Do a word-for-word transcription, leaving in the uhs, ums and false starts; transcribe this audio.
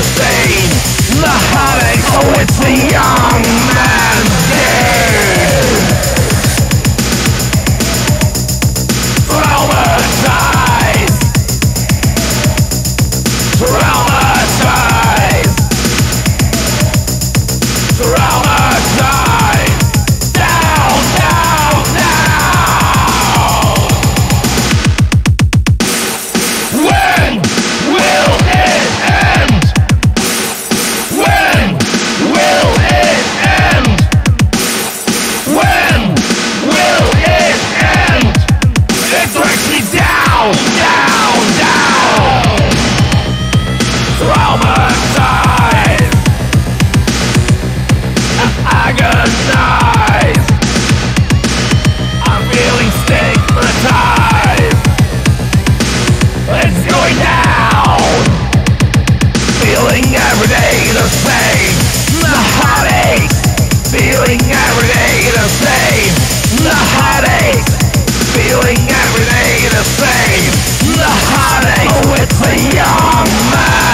the same. The heartache, oh, it's a young man's game. Traumatized, traumatized, traumatized. Down, down, down. When will it end? When will it end? When will it end? It breaks me down, down, down. Traumatized, agonized. I'm feeling stigmatized. It's going down. Feeling every day the same. The heartache. Feeling every day the same. The heartache. Feeling every day the same. The heartache. Oh, it's a young man.